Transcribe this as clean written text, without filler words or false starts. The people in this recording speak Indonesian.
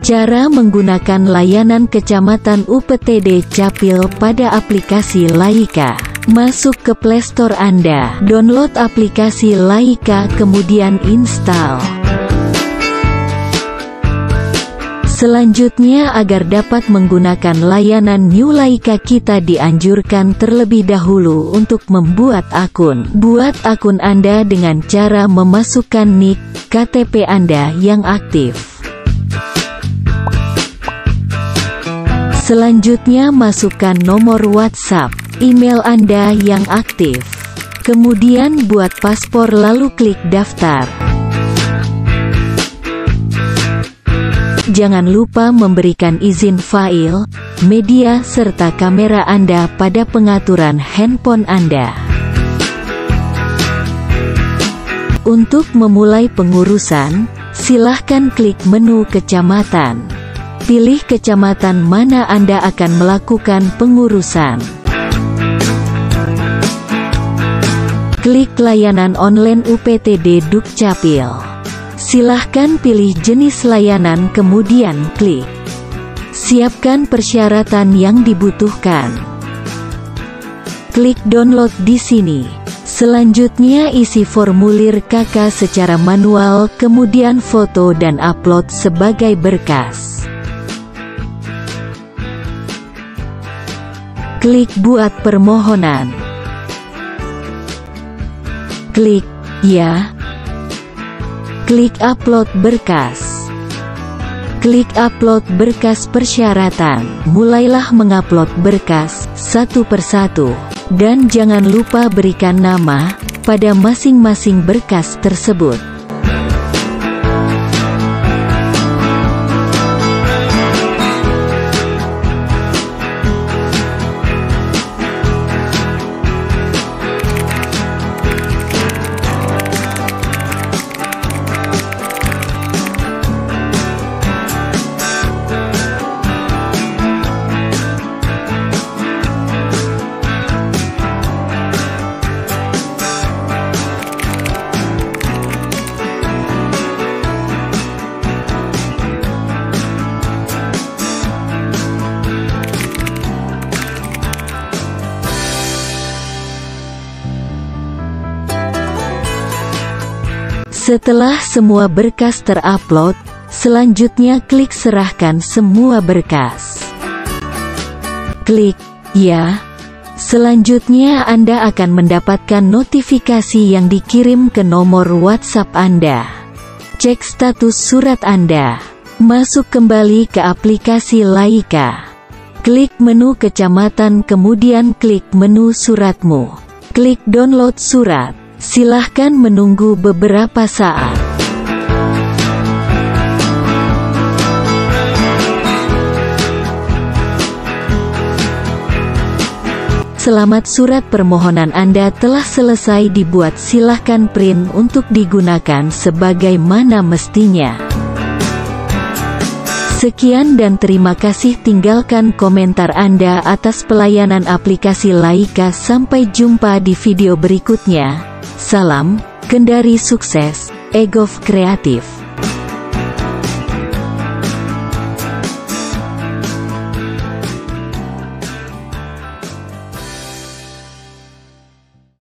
Cara menggunakan layanan Kecamatan UPTD Capil pada aplikasi Laika. Masuk ke Play Store Anda, download aplikasi Laika kemudian install. Selanjutnya, agar dapat menggunakan layanan New Laika, kita dianjurkan terlebih dahulu untuk membuat akun. Buat akun Anda dengan cara memasukkan NIK KTP Anda yang aktif. Selanjutnya, masukkan nomor WhatsApp, email Anda yang aktif. Kemudian buat paspor lalu klik daftar. Jangan lupa memberikan izin file, media serta kamera Anda pada pengaturan handphone Anda. Untuk memulai pengurusan, silahkan klik menu kecamatan. Pilih kecamatan mana Anda akan melakukan pengurusan. Klik layanan online UPTD Dukcapil. Silahkan pilih jenis layanan kemudian klik. Siapkan persyaratan yang dibutuhkan. Klik download di sini. Selanjutnya isi formulir KK secara manual kemudian foto dan upload sebagai berkas. Klik buat permohonan. Klik ya. Klik upload berkas. Klik upload berkas persyaratan. Mulailah mengupload berkas satu persatu. Dan jangan lupa berikan nama pada masing-masing berkas tersebut. Setelah semua berkas terupload, selanjutnya klik serahkan semua berkas. Klik ya. Selanjutnya Anda akan mendapatkan notifikasi yang dikirim ke nomor WhatsApp Anda. Cek status surat Anda. Masuk kembali ke aplikasi Laika. Klik menu kecamatan kemudian klik menu suratmu. Klik download surat. Silahkan menunggu beberapa saat. Selamat, surat permohonan Anda telah selesai dibuat. Silahkan print untuk digunakan sebagaimana mestinya. Sekian dan terima kasih. Tinggalkan komentar Anda atas pelayanan aplikasi Laika. Sampai jumpa di video berikutnya. Salam, Kendari sukses, Egov Kreatif.